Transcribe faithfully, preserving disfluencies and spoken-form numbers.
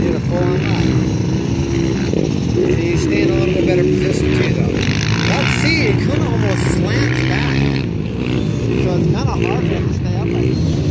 did a full on lap. See, you stay in a little bit better position too, though. Let's see, it kind of almost slants back. So it's kind of hard for him to stay up like this.